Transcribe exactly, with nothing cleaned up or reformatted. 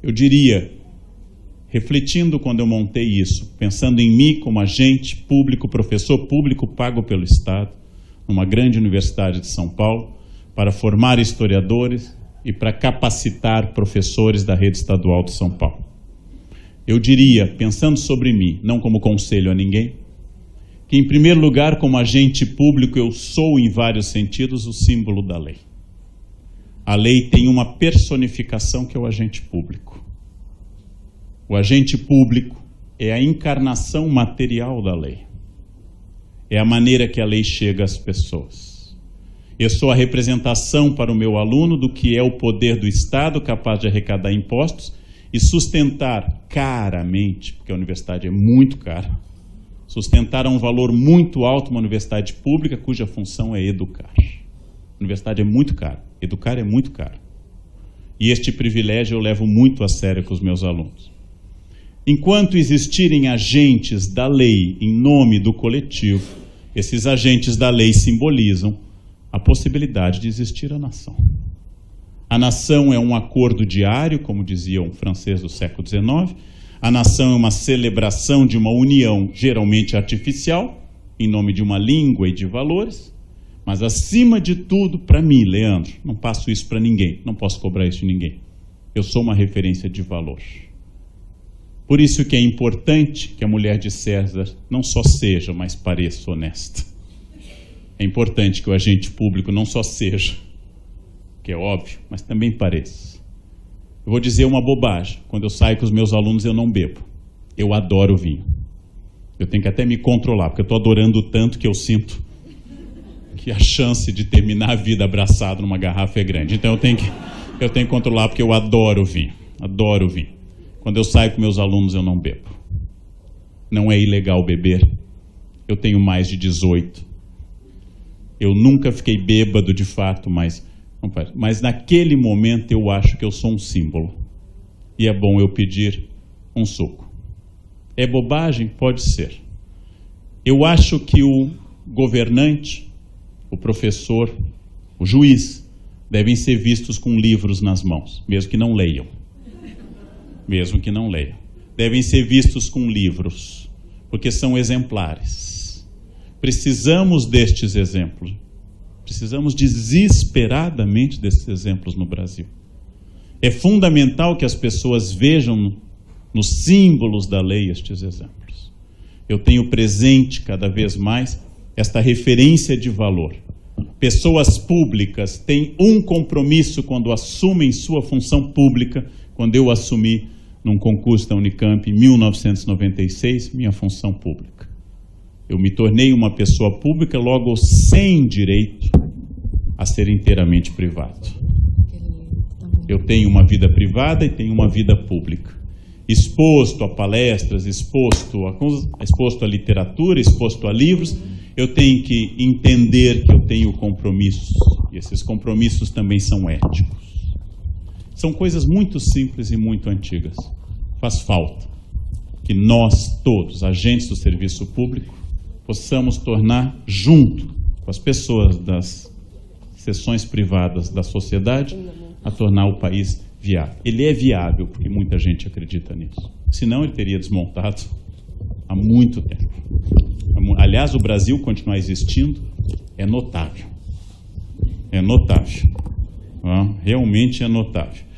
Eu diria, refletindo quando eu montei isso, pensando em mim como agente público, professor público pago pelo Estado, numa grande universidade de São Paulo, para formar historiadores e para capacitar professores da rede estadual de São Paulo. Eu diria, pensando sobre mim, não como conselho a ninguém, que em primeiro lugar, como agente público, eu sou em vários sentidos o símbolo da lei. A lei tem uma personificação que é o agente público. O agente público é a encarnação material da lei. É a maneira que a lei chega às pessoas. Eu sou a representação para o meu aluno do que é o poder do Estado capaz de arrecadar impostos e sustentar caramente, porque a universidade é muito cara, sustentar a um valor muito alto uma universidade pública cuja função é educar. A universidade é muito cara, educar é muito caro. E este privilégio eu levo muito a sério com os meus alunos. Enquanto existirem agentes da lei em nome do coletivo, esses agentes da lei simbolizam a possibilidade de existir a nação. A nação é um acordo diário, como dizia um francês do século dezenove. A nação é uma celebração de uma união geralmente artificial, em nome de uma língua e de valores. Mas, acima de tudo, para mim, Leandro, não passo isso para ninguém, não posso cobrar isso de ninguém. Eu sou uma referência de valor. Por isso que é importante que a mulher de César não só seja, mas pareça honesta. É importante que o agente público não só seja, que é óbvio, mas também pareça. Eu vou dizer uma bobagem. Quando eu saio com os meus alunos, eu não bebo. Eu adoro vinho. Eu tenho que até me controlar, porque eu estou adorando tanto que eu sinto que a chance de terminar a vida abraçado numa garrafa é grande. Então eu tenho que, eu tenho que controlar, porque eu adoro vinho. Adoro vinho. Quando eu saio com meus alunos, eu não bebo. Não é ilegal beber. Eu tenho mais de dezoito. Eu nunca fiquei bêbado de fato, mas... Mas naquele momento eu acho que eu sou um símbolo. E é bom eu pedir um suco. É bobagem? Pode ser. Eu acho que o governante, o professor, o juiz, devem ser vistos com livros nas mãos, mesmo que não leiam. Mesmo que não leiam. Devem ser vistos com livros, porque são exemplares. Precisamos destes exemplos. Precisamos desesperadamente desses exemplos no Brasil. É fundamental que as pessoas vejam nos símbolos da lei estes exemplos. Eu tenho presente cada vez mais esta referência de valor. Pessoas públicas têm um compromisso quando assumem sua função pública. Quando eu assumi num concurso da Unicamp em mil novecentos e noventa e seis, minha função pública. Eu me tornei uma pessoa pública logo sem direito a ser inteiramente privado. Eu tenho uma vida privada e tenho uma vida pública. Exposto a palestras, exposto a, exposto a literatura, exposto a livros, eu tenho que entender que eu tenho compromissos. E esses compromissos também são éticos. São coisas muito simples e muito antigas. Faz falta que nós todos, agentes do serviço público, possamos tornar, junto com as pessoas das seções privadas da sociedade, a tornar o país viável. Ele é viável porque muita gente acredita nisso. Senão ele teria desmontado há muito tempo. Aliás, o Brasil continuar existindo é notável. É notável. Realmente é notável.